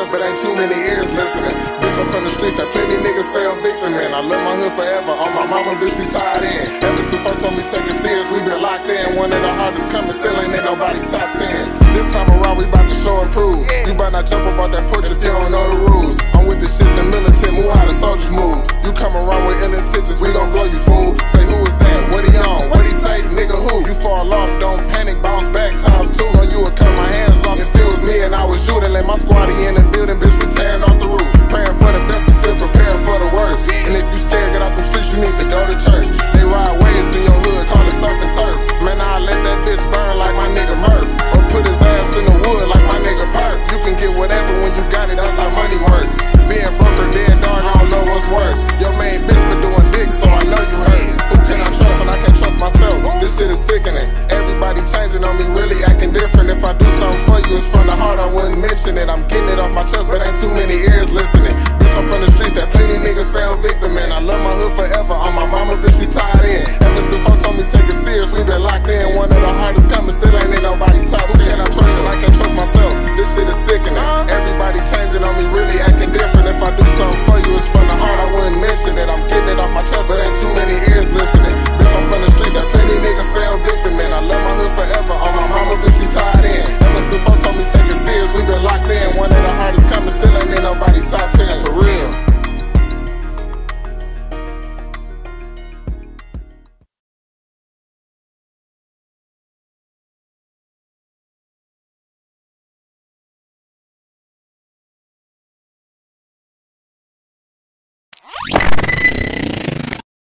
but ain't too many ears listening. Bitch, I'm from the streets that plenty niggas fell victim in. I love my hood forever, on my mama, bitch, we tied in. Ever since folks told me take it serious, we been locked in. One of the hardest coming, still ain't in nobody top 10. This time around, we bout to show and prove. You better not jump about that porch if you don't know the rules. I'm with the shits and militant, move how the soldiers move. You come around with ill intentions, we gon' blow you, fool. Say who is that, what he on, what he say, nigga who? You fall off, don't panic, bounce back times two. Know you would cut my hands off if it was me and I was you. Then let my squad in the building, bitch, we tearing off the roof. Praying for the best and still preparing for the worst. And if you scared, get out them streets, you need to go to church. They ride waves in your hood, call it surf and turf. Man, I'll let that bitch burn like my nigga Murph, or put his ass in the wood like my nigga Perk. You can get whatever when you got it, that's how money work. Being broke or dead, dog, I don't know what's worse. Your main bitch for doing dick, so I know you hurt. Who can I trust when I can't trust myself? This shit is sickening. Everybody changing on me, really acting different. If I do something for you, it's from the heart, I wouldn't mention it. I'm getting it off my chest, but ain't too many ears listening. Bitch, I'm from the streets that plenty niggas fell victim in. I love my hood forever, on my mama, bitch, we tied in. Ever since folks told me take it serious, we been locked in. One of the hardest coming, still ain't in nobody top 10. Who can I trust when I can't trust myself? This shit is sickening. Everybody changing on me, really acting different.